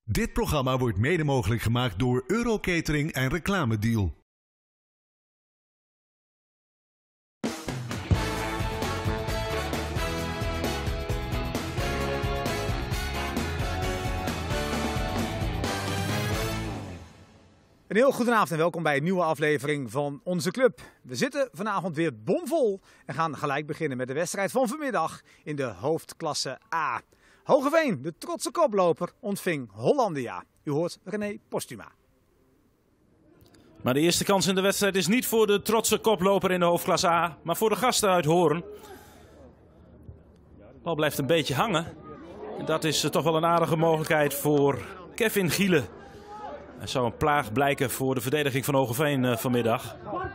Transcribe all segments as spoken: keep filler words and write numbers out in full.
Dit programma wordt mede mogelijk gemaakt door Eurocatering en Reclamedeal. Een heel goedenavond en welkom bij een nieuwe aflevering van Onze Club. We zitten vanavond weer bomvol en gaan gelijk beginnen met de wedstrijd van vanmiddag in de hoofdklasse A. Hoogeveen, de trotse koploper, ontving Hollandia. U hoort René Postuma. Maar de eerste kans in de wedstrijd is niet voor de trotse koploper in de hoofdklasse A, maar voor de gasten uit Hoorn. De bal blijft een beetje hangen. En dat is toch wel een aardige mogelijkheid voor Kevin Gielen. Hij zou een plaag blijken voor de verdediging van Hoogeveen uh, vanmiddag.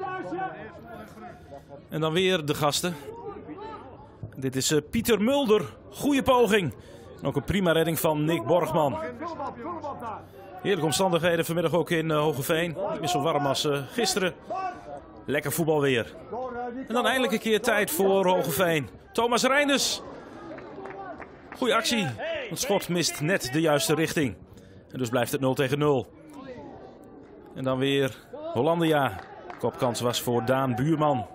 En dan weer de gasten. Dit is uh, Pieter Mulder. Goeie poging. En ook een prima redding van Nick Borgman. Heerlijke omstandigheden vanmiddag ook in uh, Hoogeveen. Niet meer zo warm als uh, gisteren. Lekker voetbal weer. En dan eindelijk een keer tijd voor Hoogeveen. Thomas Reinders. Goeie actie. Het schot mist net de juiste richting. En dus blijft het nul tegen nul. En dan weer Hollandia. Kopkans was voor Daan Buurman.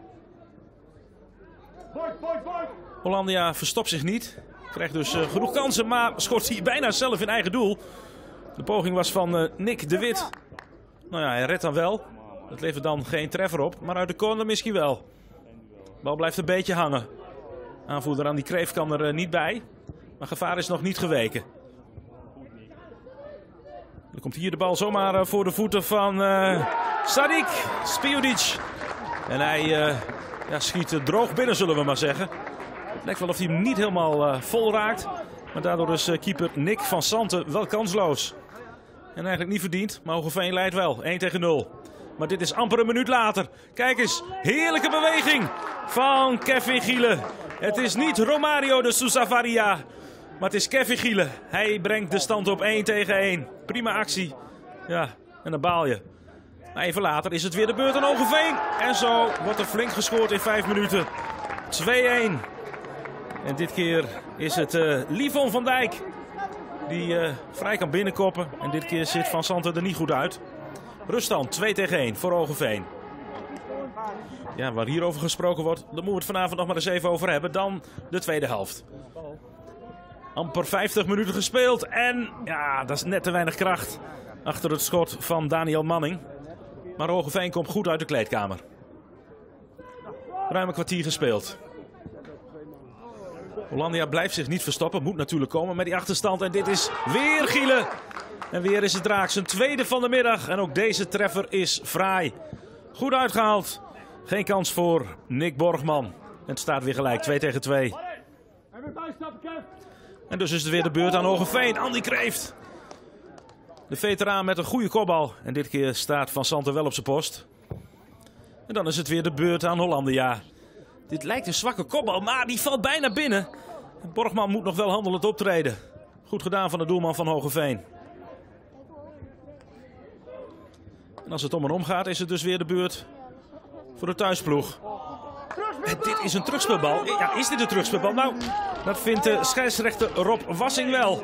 Hollandia verstopt zich niet. Krijgt dus uh, genoeg kansen, maar scoort hij bijna zelf in eigen doel. De poging was van uh, Nick de Wit. Nou ja, hij redt dan wel. Dat levert dan geen treffer op, maar uit de corner misschien wel. De bal blijft een beetje hangen. Aanvoerder Andy Kreef kan er uh, niet bij. Maar gevaar is nog niet geweken. Dan komt hier de bal zomaar uh, voor de voeten van uh, Sadik Spijudic. En hij uh, ja, schiet uh, droog binnen, zullen we maar zeggen. Het lijkt wel of hij hem niet helemaal uh, vol raakt. Maar daardoor is uh, keeper Nick van Santen wel kansloos. En eigenlijk niet verdiend, maar Hoogeveen leidt wel. één tegen nul. Maar dit is amper een minuut later. Kijk eens, heerlijke beweging van Kevin Gielen. Het is niet Romario de Sousa Faria, maar het is Kevin Gielen. Hij brengt de stand op één tegen één. Prima actie. Ja, en dan baal je. Maar even later is het weer de beurt aan Hoogeveen. En zo wordt er flink gescoord in vijf minuten. twee-één. En dit keer is het uh, Livon van Dijk die uh, vrij kan binnenkoppen. En dit keer zit Van Santen er niet goed uit. Ruststand twee tegen één voor Hoogeveen. Ja, waar hierover gesproken wordt, daar moeten we het vanavond nog maar eens even over hebben. Dan de tweede helft. Amper vijftig minuten gespeeld. En ja, dat is net te weinig kracht achter het schot van Daniel Manning. Maar Hoogeveen komt goed uit de kleedkamer. Ruim een kwartier gespeeld. Hollandia blijft zich niet verstoppen. Moet natuurlijk komen met die achterstand. En dit is weer Gielen. En weer is het raak. Zijn tweede van de middag. En ook deze treffer is fraai. Goed uitgehaald. Geen kans voor Nick Borgman. En het staat weer gelijk. twee tegen twee. En dus is het weer de beurt aan Hoogeveen. Andy Kreeft. De veteraan met een goede kopbal. En dit keer staat Van Santen wel op zijn post. En dan is het weer de beurt aan Hollandia. Dit lijkt een zwakke kopbal, maar die valt bijna binnen. Borgman moet nog wel handelend optreden. Goed gedaan van de doelman van Hoogeveen. En als het om en om gaat, is het dus weer de beurt voor de thuisploeg. En dit is een terugspeelbal. Ja, is dit een terugspeelbal? Nou, dat vindt de scheidsrechter Rob Wassing wel.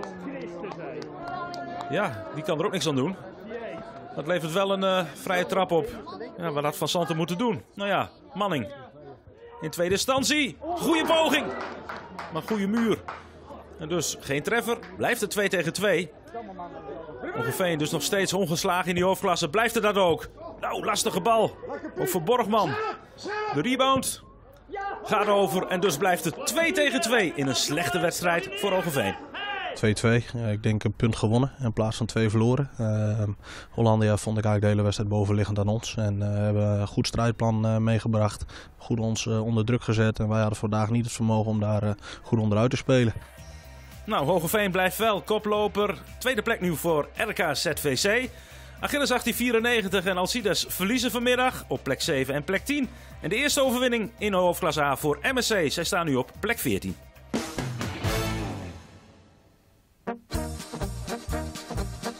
Ja, die kan er ook niks aan doen. Dat levert wel een uh, vrije trap op. Ja, wat had Van Santen moeten doen? Nou ja, Manning. In tweede instantie. Goeie poging. Maar goede muur. En dus geen treffer. Blijft het twee tegen twee. Hoogeveen dus nog steeds ongeslagen in die hoofdklasse. Blijft het dat ook. Nou, lastige bal. Ook voor Borgman. De rebound gaat over. En dus blijft het twee tegen twee in een slechte wedstrijd voor Hoogeveen. twee-twee. Ja, ik denk een punt gewonnen in plaats van twee verloren. Uh, Hollandia vond ik eigenlijk de hele wedstrijd bovenliggend aan ons. En uh, hebben een goed strijdplan uh, meegebracht. Goed ons uh, onder druk gezet. En wij hadden vandaag niet het vermogen om daar uh, goed onderuit te spelen. Nou, Hoogeveen blijft wel koploper. Tweede plek nu voor R K Z V C. Achilles achttien vierennegentig en Alcides verliezen vanmiddag op plek zeven en plek tien. En de eerste overwinning in de hoofdklasse A voor M S C. Zij staan nu op plek veertien.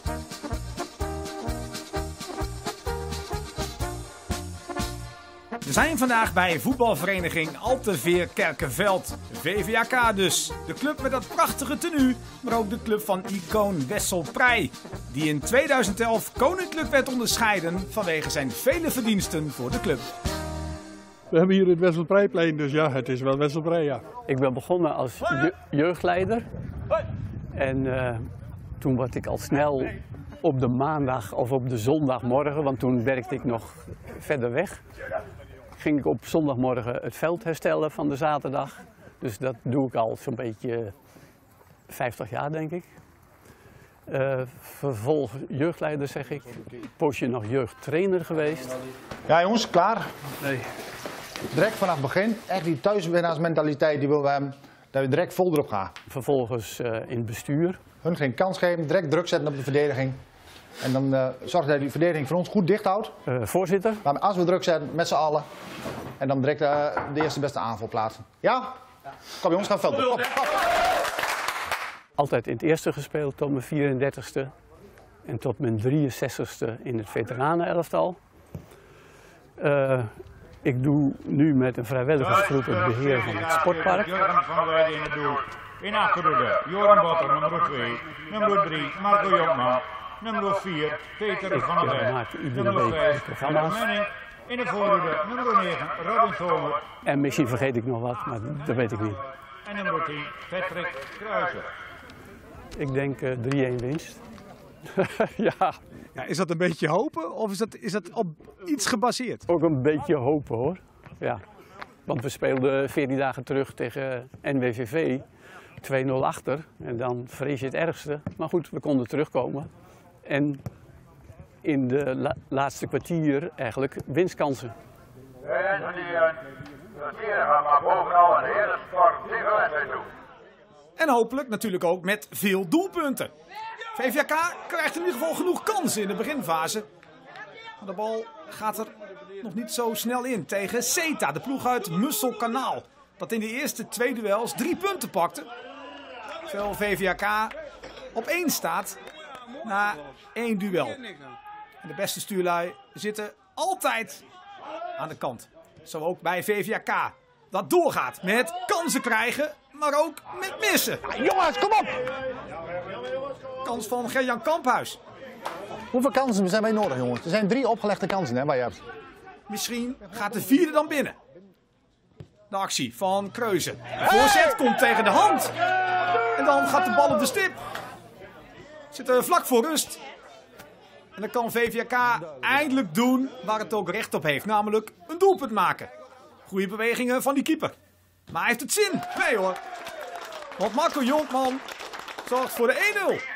De zijn vandaag bij voetbalvereniging Alteveer Kerkenveld. V V A K dus. De club met dat prachtige tenue, maar ook de club van icoon Wessel Prij. Die in tweeduizend elf koninklijk werd onderscheiden vanwege zijn vele verdiensten voor de club. We hebben hier het Wessel Prijplein, dus ja, het is wel Wessel Prij, ja. Ik ben begonnen als je jeugdleider. En uh, toen werd ik al snel op de maandag of op de zondagmorgen, want toen werkte ik nog verder weg, ging ik op zondagmorgen het veld herstellen van de zaterdag. Dus dat doe ik al zo'n beetje vijftig jaar, denk ik. Uh, vervolgens jeugdleider, zeg ik. Een poosje nog jeugdtrainer geweest. Ja jongens, klaar? Nee. Direct vanaf het begin, echt die thuiswinnaarsmentaliteit die willen we hebben, dat we direct vol erop gaan. Vervolgens uh, in het bestuur. Hun geen kans geven, direct druk zetten op de verdediging. En dan uh, zorgen dat die verdediging voor ons goed dicht houdt. Uh, voorzitter. Maar als we druk zetten, met z'n allen. En dan direct uh, de eerste beste aanval plaatsen. Ja? Ja. Kom jongens, gaan veld op. Altijd in het eerste gespeeld tot mijn vierendertigste. En tot mijn drieënzestigste in het veteranenelftal. Uh, ik doe nu met een vrijwilligersgroep het beheer van het sportpark. Joran van Weijden in het doel. In achterhoede, Joran Botter, nummer twee. Nummer drie, Marco Jongman. Nummer vier, Peter van der Wijk. Maak iedere Nummer week vijf, programma's. in de voorhoede, nummer negen, Robin Zomer. En misschien vergeet ik nog wat, maar dat weet ik niet. En nummer tien, Patrick Kruijzer. Ik denk uh, drie-een winst. Ja. Ja, is dat een beetje hopen of is dat, is dat op iets gebaseerd? Ook een beetje hopen hoor. Ja. Want we speelden veertien dagen terug tegen N W V V. twee nul achter en dan vrees je het ergste. Maar goed, we konden terugkomen. En in de la laatste kwartier eigenlijk winstkansen. En heren, de heren gaan maar bovenal een hele sportieve wedstrijd doen. En hopelijk natuurlijk ook met veel doelpunten. V V A K krijgt in ieder geval genoeg kansen in de beginfase. Maar de bal gaat er nog niet zo snel in tegen Zeta, de ploeg uit Musselkanaal. Dat in de eerste twee duels drie punten pakte. Terwijl V V A K op één staat na één duel. En de beste stuurlui zitten altijd aan de kant. Zo ook bij V V A K. Dat doorgaat met kansen krijgen, maar ook met missen. Ja, jongens, kom op! Kans van Gerjan Kamphuis. Hoeveel kansen zijn wij nodig, jongens? Er zijn drie opgelegde kansen, hè, waar je hebt. Misschien gaat de vierde dan binnen. De actie van Kreuzen. De voorzet komt tegen de hand. En dan gaat de bal op de stip. Zitten vlak voor rust. En dan kan V V A K eindelijk doen waar het ook recht op heeft. Namelijk een doelpunt maken. Goede bewegingen van die keeper. Maar heeft het zin? Nee hoor. Want Marco Jonkman zorgt voor de één nul.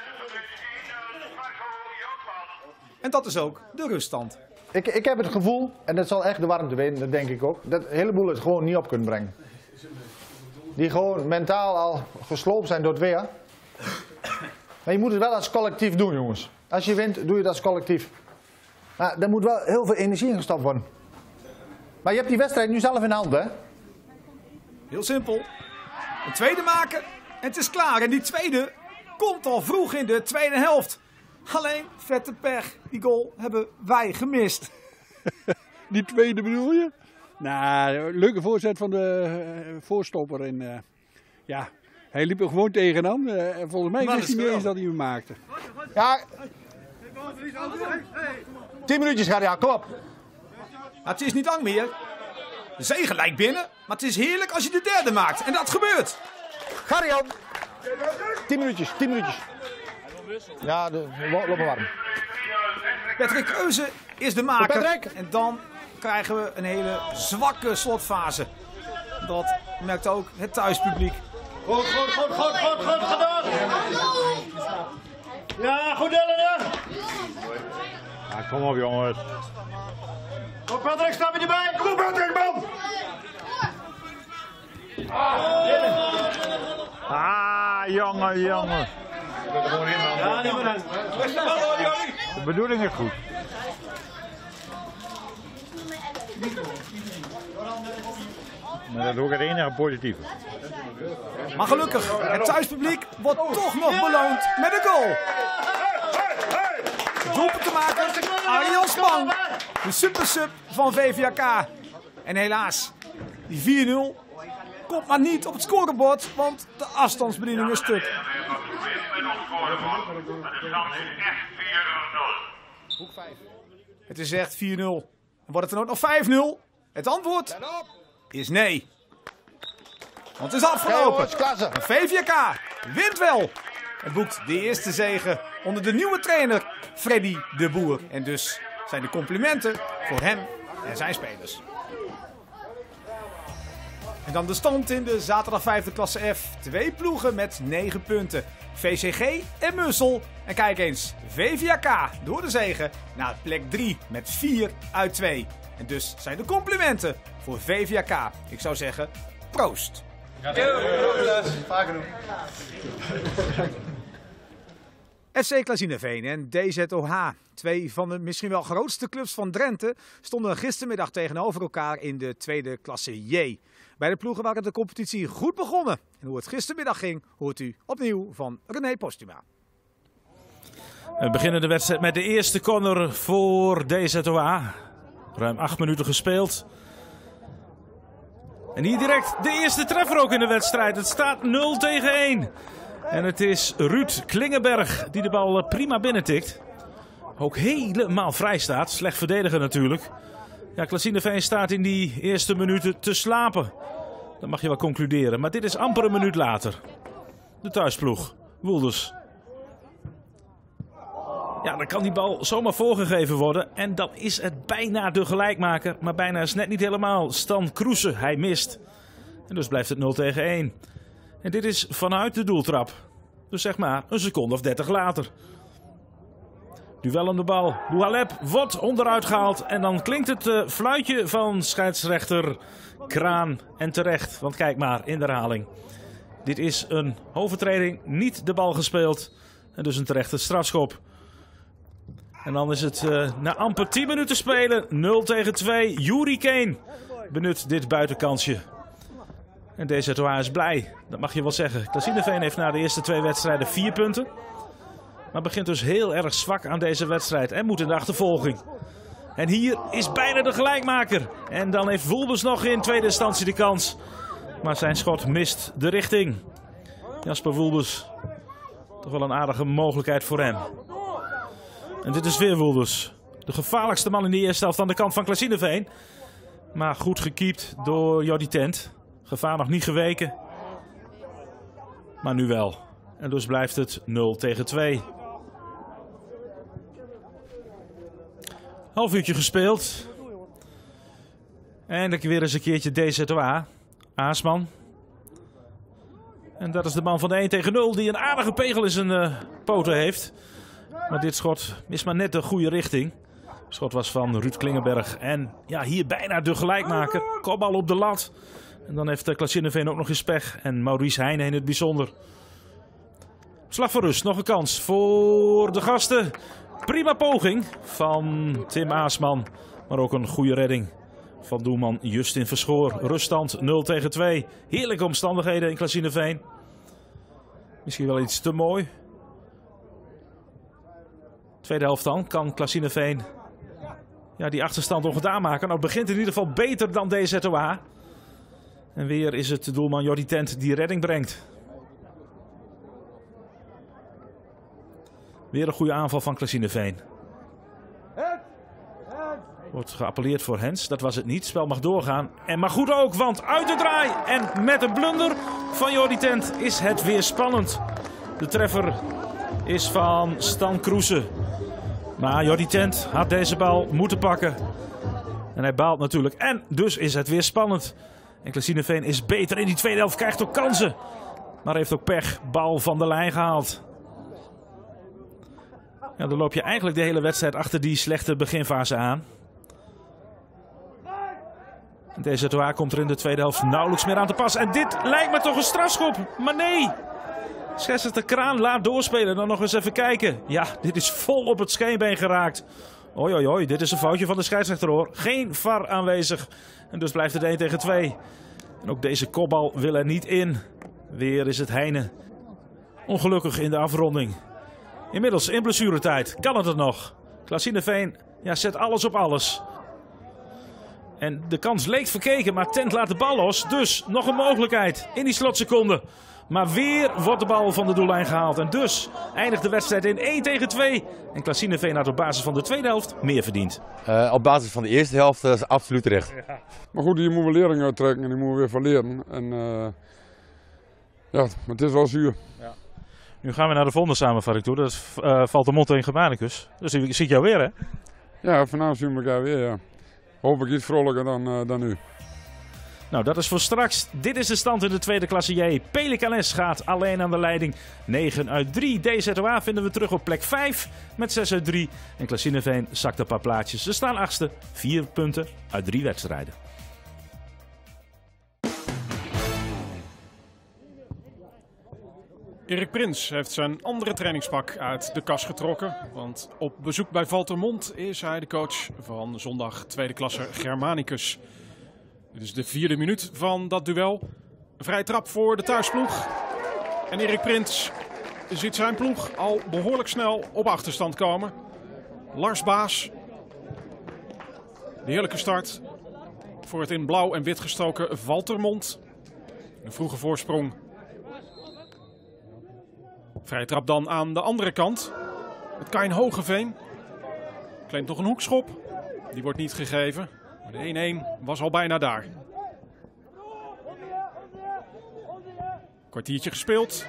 En dat is ook de ruststand. Ik, ik heb het gevoel, en dat zal echt de warmte weten, dat denk ik ook, dat een heleboel het gewoon niet op kunnen brengen. Die gewoon mentaal al gesloopt zijn door het weer. Maar je moet het wel als collectief doen, jongens. Als je wint, doe je het als collectief. Maar er moet wel heel veel energie in gestopt worden. Maar je hebt die wedstrijd nu zelf in de hand, hè? Heel simpel. Een tweede maken en het is klaar. En die tweede komt al vroeg in de tweede helft. Alleen, vette pech. Die goal hebben wij gemist. Die tweede bedoel je? Nou, leuke voorzet van de uh, voorstopper. En, uh, ja, hij liep er gewoon tegenaan. Uh, en volgens mij Maar wist hij dat niet is eens dat hij hem maakte. Ja. Tien minuutjes gaat, ja, kom op. Maar het is niet lang meer. De zege lijkt binnen, maar het is heerlijk als je de derde maakt. En dat gebeurt. Garjan. Tien minuutjes, tien minuutjes. Ja, de, loop maar warm. Patrick Kreuzen is de maker. Patrick. En dan krijgen we een hele zwakke slotfase. Dat merkt ook het thuispubliek. Goed, goed, goed, goed, goed, goed gedaan. Ja, goed Ellen. Ja, kom op jongens. Kom Patrick, stap je erbij. Kom op Patrick, man. Ah, jongen, jongen. Ja, niet meer aan. De bedoeling is goed. Maar dat is ook het enige positieve. Maar gelukkig, het thuispubliek wordt toch nog beloond met een goal. De doelpunt te maken, Arjan Spang. De supersub van V V A K. En helaas, die vier nul komt maar niet op het scorebord, want de afstandsbediening is stuk. Het is echt vier nul. En wordt het dan ook nog vijf nul? Het antwoord is nee. Want het is afgelopen. En V V K wint wel. Het boekt de eerste zege onder de nieuwe trainer Freddy de Boer. En dus zijn de complimenten voor hem en zijn spelers. En dan de stand in de zaterdag vijfde klasse F. Twee ploegen met negen punten. V C G en Mussel. En kijk eens, V V K door de zege naar plek drie met vier uit twee. En dus zijn de complimenten voor V V K. Ik zou zeggen, proost. Vaker doen. F C Klazineveen en D Z O H, twee van de misschien wel grootste clubs van Drenthe, stonden gistermiddag tegenover elkaar in de tweede klasse J. Bij de ploegen waren de competitie goed begonnen. En hoe het gistermiddag ging, hoort u opnieuw van René Postuma. We beginnen de wedstrijd met de eerste corner voor D Z O H. Ruim acht minuten gespeeld. En hier direct de eerste treffer ook in de wedstrijd. Het staat nul tegen één. En het is Ruud Klingenberg die de bal prima binnentikt. Ook helemaal vrij staat. Slecht verdedigen natuurlijk. Ja, Klazineveen staat in die eerste minuten te slapen. Dat mag je wel concluderen. Maar dit is amper een minuut later. De thuisploeg. Woelders. Ja, dan kan die bal zomaar voorgegeven worden. En dan is het bijna de gelijkmaker. Maar bijna is net niet helemaal. Stan Kroese, hij mist. En dus blijft het nul tegen één. En dit is vanuit de doeltrap. Dus zeg maar een seconde of dertig later. Duel om de bal. Bouhaleb wordt onderuit gehaald. En dan klinkt het uh, fluitje van scheidsrechter Kraan. En terecht. Want kijk maar in de herhaling. Dit is een overtreding. Niet de bal gespeeld. En dus een terechte strafschop. En dan is het uh, na amper tien minuten spelen. nul tegen twee. Yuri Kane benut dit buitenkansje. En D Z O H is blij. Dat mag je wel zeggen. Klazineveen heeft na de eerste twee wedstrijden vier punten. Maar begint dus heel erg zwak aan deze wedstrijd. En moet in de achtervolging. En hier is bijna de gelijkmaker. En dan heeft Woelbers nog in tweede instantie de kans. Maar zijn schot mist de richting. Jasper Woelbers. Toch wel een aardige mogelijkheid voor hem. En dit is weer Woelders. De gevaarlijkste man in de eerste helft aan de kant van Klazineveen. Maar goed gekiept door Jordi Tent. Gevaar nog niet geweken. Maar nu wel. En dus blijft het nul tegen twee. Half uurtje gespeeld. En dan weer eens een keertje D Z O H. Aasman. En dat is de man van de één tegen nul die een aardige pegel in zijn uh, poten heeft. Maar dit schot is maar net de goede richting. Het schot was van Ruud Klingenberg. En ja, hier bijna de gelijkmaker. Kopbal op de lat. En dan heeft Klazineveen ook nog eens pech. En Maurice Heijnen in het bijzonder. Slag voor rust. Nog een kans voor de gasten. Prima poging van Tim Aasman. Maar ook een goede redding van doelman Justin Verschoor. Ruststand nul tegen twee. Heerlijke omstandigheden in Klazineveen. Misschien wel iets te mooi. Tweede helft dan kan Klazineveen ja, die achterstand ongedaan maken. Nou, het begint in ieder geval beter dan D Z O H. En weer is het de doelman Jordi Tent die redding brengt. Weer een goede aanval van Klazineveen. Wordt geappelleerd voor Hens. Dat was het niet. Het spel mag doorgaan. En maar goed ook, want uit de draai. En met een blunder van Jordi Tent is het weer spannend. De treffer is van Stan Kroese. Maar Jordi Tent had deze bal moeten pakken. En hij baalt natuurlijk. En dus is het weer spannend. En Klazineveen is beter in die tweede helft. Krijgt ook kansen. Maar heeft ook pech. Bal van de lijn gehaald. Ja, dan loop je eigenlijk de hele wedstrijd achter die slechte beginfase aan. D Z O H komt er in de tweede helft nauwelijks meer aan te pas. En dit lijkt me toch een strafschop. Maar nee. Scheidsrechter Kraan laat doorspelen. Dan nog eens even kijken. Ja, dit is vol op het scheenbeen geraakt. Oei, oei, oei. Dit is een foutje van de scheidsrechter hoor. Geen V A R aanwezig. En dus blijft het één tegen twee. En ook deze kopbal wil er niet in. Weer is het Heijnen. Ongelukkig in de afronding. Inmiddels in blessuretijd. Kan het er nog? Klazineveen ja, zet alles op alles. En de kans leek verkeken, maar Tent laat de bal los. Dus nog een mogelijkheid in die slotseconde. Maar weer wordt de bal van de doellijn gehaald. En dus eindigt de wedstrijd in één tegen twee. En Klasineveen had op basis van de tweede helft meer verdiend. Uh, op basis van de eerste helft uh, is absoluut terecht. Ja. Maar goed, hier moeten we lering uittrekken en die moeten we weer van leren. En uh, ja, maar het is wel zuur. Ja. Nu gaan we naar de volgende samenvatting toe. Dat is uh, Valthermond tegen Germanicus. Dus ik zie ik jou weer, hè? Ja, vanavond zien we elkaar weer, ja. Hopelijk iets vrolijker dan, uh, dan nu. Nou, dat is voor straks. Dit is de stand in de tweede klasse J. Pelicanes gaat alleen aan de leiding. negen uit drie. D Z O A vinden we terug op plek vijf met zes uit drie. En Klasineveen zakt een paar plaatsjes. Ze staan achtste. vier punten uit drie wedstrijden. Erik Prins heeft zijn andere trainingspak uit de kas getrokken. Want op bezoek bij Valthermond is hij de coach van zondag tweede klasse Germanicus. Dit is de vierde minuut van dat duel. Een vrije trap voor de thuisploeg. En Erik Prins ziet zijn ploeg al behoorlijk snel op achterstand komen. Lars Baas. De heerlijke start voor het in blauw en wit gestoken Valthermond. Een vroege voorsprong. Vrije trap dan aan de andere kant. Het Kain Hogeveen. Claimt nog een hoekschop. Die wordt niet gegeven. Maar de één-één was al bijna daar. Kwartiertje gespeeld.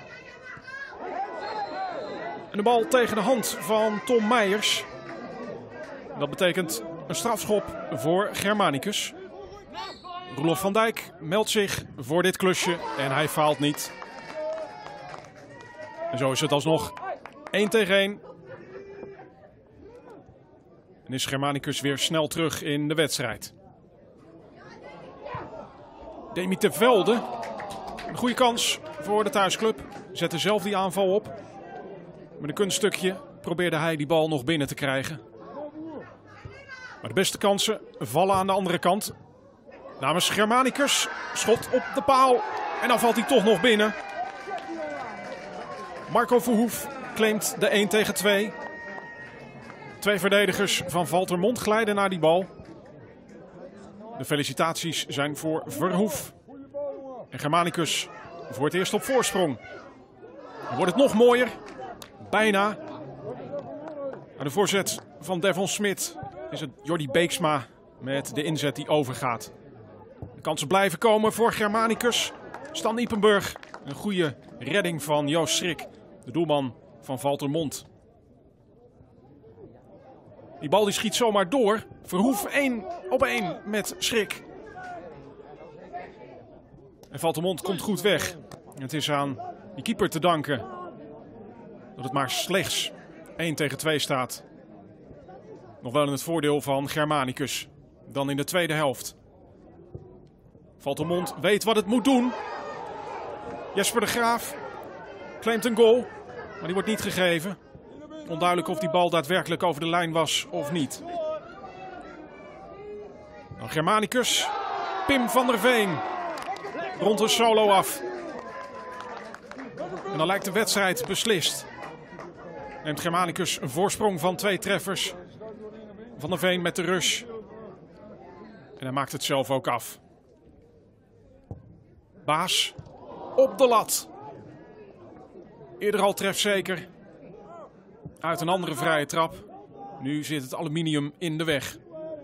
En de bal tegen de hand van Tom Meijers. Dat betekent een strafschop voor Germanicus. Roelof van Dijk meldt zich voor dit klusje en hij faalt niet. En zo is het alsnog één tegen één. En is Germanicus weer snel terug in de wedstrijd. Demi ter Velde. Een goede kans voor de thuisclub. Zette zelf die aanval op. Met een kunststukje probeerde hij die bal nog binnen te krijgen. Maar de beste kansen vallen aan de andere kant. Namens Germanicus. Schot op de paal. En dan valt hij toch nog binnen. Marco Verhoef claimt de één tegen twee. Twee verdedigers van Valthermond glijden naar die bal. De felicitaties zijn voor Verhoef. En Germanicus voor het eerst op voorsprong. Dan wordt het nog mooier. Bijna. Aan de voorzet van Devon Smit is het Jordi Beeksma met de inzet die overgaat. De kansen blijven komen voor Germanicus. Stan Ypenburg. Een goede redding van Joost Schrik, de doelman van Valthermond. Die bal die schiet zomaar door. Verhoef één op één met Schrik. En Valthermond komt goed weg. Het is aan die keeper te danken dat het maar slechts één tegen twee staat. Nog wel in het voordeel van Germanicus. Dan in de tweede helft. Valthermond weet wat het moet doen. Jesper de Graaf claimt een goal, maar die wordt niet gegeven. Onduidelijk of die bal daadwerkelijk over de lijn was of niet. Dan Germanicus. Pim van der Veen rond een solo af. En dan lijkt de wedstrijd beslist. Neemt Germanicus een voorsprong van twee treffers. Van der Veen met de rush. En hij maakt het zelf ook af. Baas op de lat. Eerder al trefzeker. Uit een andere vrije trap. Nu zit het aluminium in de weg.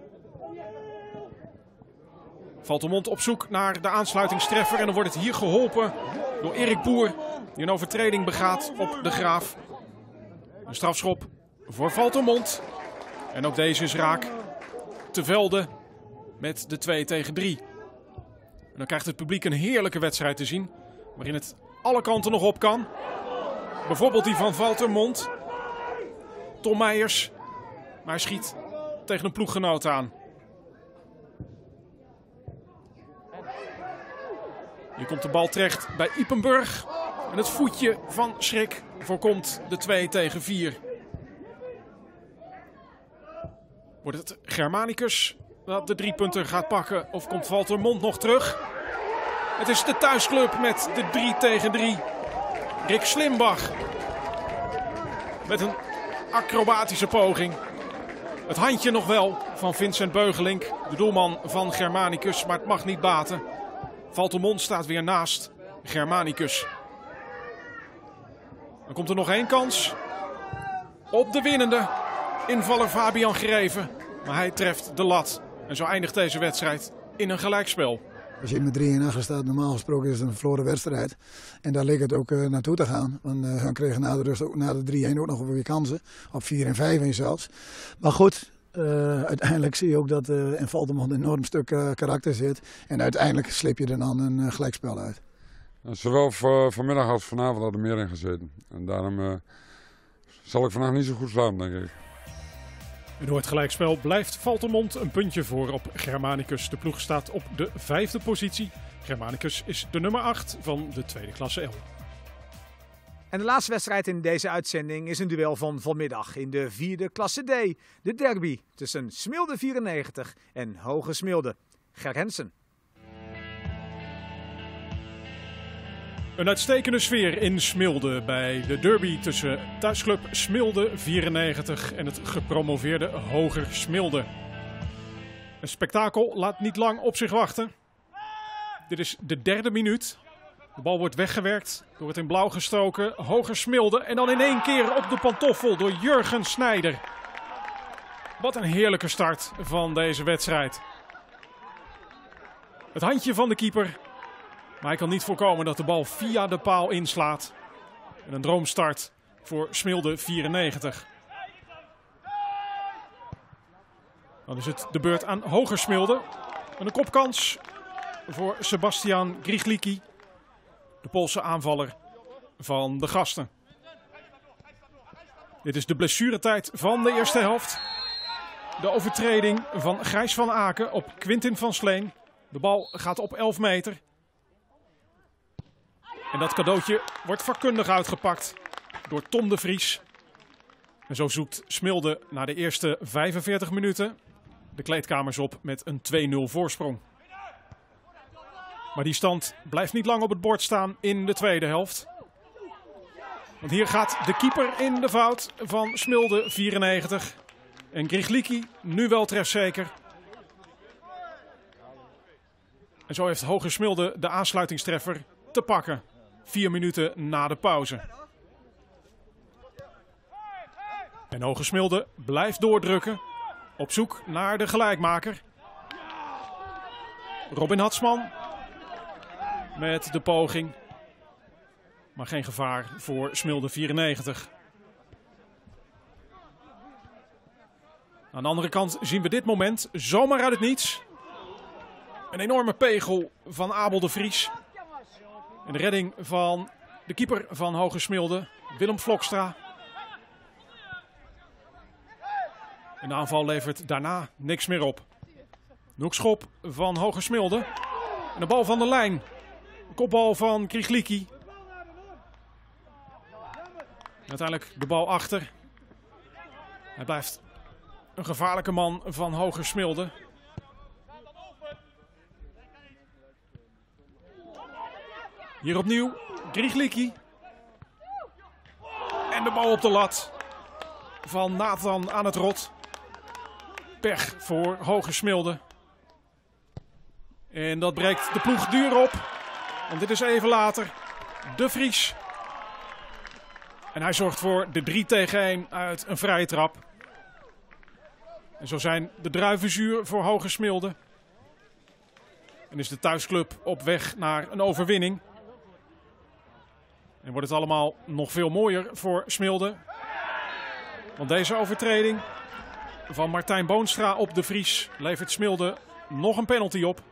Valthermond op zoek naar de aansluitingstreffer. En dan wordt het hier geholpen door Erik Boer. Die een overtreding begaat op de Graaf. Een strafschop voor Valthermond. En ook deze is raak. Ter Velde met de twee tegen drie. En dan krijgt het publiek een heerlijke wedstrijd te zien. Waarin het alle kanten nog op kan. Bijvoorbeeld die van Valthermond. Tom Meijers. Maar hij schiet tegen een ploeggenoot aan. Hier komt de bal terecht bij Ypenburg. En het voetje van Schrik voorkomt de twee tegen vier. Wordt het Germanicus dat de drie punten gaat pakken? Of komt Valthermond nog terug? Het is de thuisclub met de drie tegen drie. Rick Slimbach. Met een acrobatische poging. Het handje nog wel van Vincent Beugelink, de doelman van Germanicus, maar het mag niet baten. Valthermond staat weer naast Germanicus. Dan komt er nog één kans op de winnende invaller Fabian Greven. Maar hij treft de lat en zo eindigt deze wedstrijd in een gelijkspel. Als je met drie een achter staat, normaal gesproken is het een verloren wedstrijd. En daar leek het ook uh, naartoe te gaan. Want uh, dan kregen na de rust ook na de drie een ook nog weer kansen. Op vier en vijf een zelfs. Maar goed, uh, uiteindelijk zie je ook dat uh, in Valthermond een enorm stuk uh, karakter zit. En uiteindelijk sleep je er dan een uh, gelijkspel uit. Zowel voor, vanmiddag als vanavond had er meer in gezeten. En daarom uh, zal ik vandaag niet zo goed slapen, denk ik. En door het gelijkspel blijft Valthermond een puntje voor op Germanicus. De ploeg staat op de vijfde positie. Germanicus is de nummer acht van de tweede klasse L. En de laatste wedstrijd in deze uitzending is een duel van vanmiddag in de vierde klasse D. De derby tussen Smilde vierennegentig en Hoge Smilde. Ger Hensen. Een uitstekende sfeer in Smilde bij de derby tussen thuisclub Smilde vierennegentig en het gepromoveerde Hoger Smilde. Een spektakel laat niet lang op zich wachten. Dit is de derde minuut. De bal wordt weggewerkt, er wordt in blauw gestoken, Hoger Smilde en dan in één keer op de pantoffel door Jurgen Snijder. Wat een heerlijke start van deze wedstrijd. Het handje van de keeper. Maar hij kan niet voorkomen dat de bal via de paal inslaat. En een droomstart voor Smilde vierennegentig. Dan is het de beurt aan Hoger Smilde. En een kopkans voor Sebastian Griglicki. De Poolse aanvaller van de gasten. Dit is de blessuretijd van de eerste helft. De overtreding van Gijs van Aken op Quintin van Sleen. De bal gaat op elf meter. En dat cadeautje wordt vakkundig uitgepakt door Tom de Vries. En zo zoekt Smilde na de eerste vijfenveertig minuten de kleedkamers op met een twee nul voorsprong. Maar die stand blijft niet lang op het bord staan in de tweede helft. Want hier gaat de keeper in de fout van Smilde vierennegentig. En Griglicki nu wel trefzeker. En zo heeft Hoger Smilde de aansluitingstreffer te pakken. Vier minuten na de pauze. En Hoger Smilde blijft doordrukken. Op zoek naar de gelijkmaker. Robin Hatsman. Met de poging. Maar geen gevaar voor Smilde vierennegentig. Aan de andere kant zien we dit moment zomaar uit het niets. Een enorme pegel van Abel de Vries. En de redding van de keeper van Hoger Smilde, Willem Vlokstra. En de aanval levert daarna niks meer op. De hoekschop van Hoger Smilde. En de bal van de lijn. De kopbal van Griglicki. Uiteindelijk de bal achter. Hij blijft een gevaarlijke man van Hoger Smilde. Hier opnieuw Griglicki. En de bal op de lat van Nathan aan het rot. Pech voor Hoger Smilde. En dat breekt de ploeg duur op. Want dit is even later de Vries. En hij zorgt voor de drie tegen één uit een vrije trap. En zo zijn de druiven zuur voor Hoger Smilde. En is de thuisclub op weg naar een overwinning. En wordt het allemaal nog veel mooier voor Smilde. Want deze overtreding van Martijn Boonstra op de Vries levert Smilde nog een penalty op.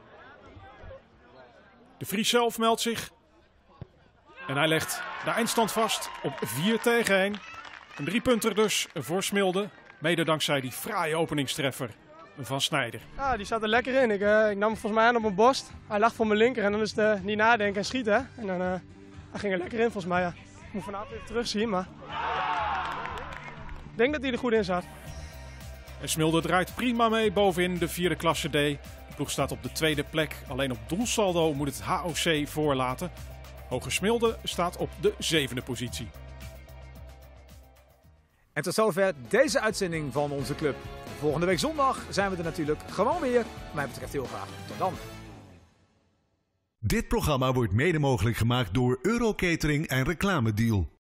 De Vries zelf meldt zich. En hij legt de eindstand vast op vier tegen één. Een driepunter dus voor Smilde. Mede dankzij die fraaie openingstreffer van Snijder. Ja, die zat er lekker in. Ik, uh, ik nam hem volgens mij aan op mijn borst. Hij lag voor mijn linker en dan is het uh, niet nadenken en schieten. Hè? En dan uh, hij ging er lekker in volgens mij. Ja. Ik moet vanavond even terugzien, maar ik denk dat hij er goed in zat. En Smilde draait prima mee bovenin de vierde klasse D. De ploeg staat op de tweede plek. Alleen op doelsaldo moet het H O C voorlaten. Hoger Smilde staat op de zevende positie. En tot zover deze uitzending van onze club. Volgende week zondag zijn we er natuurlijk gewoon weer. Wat mij betreft heel graag. Tot dan. Dit programma wordt mede mogelijk gemaakt door Eurocatering en Reclamedeal.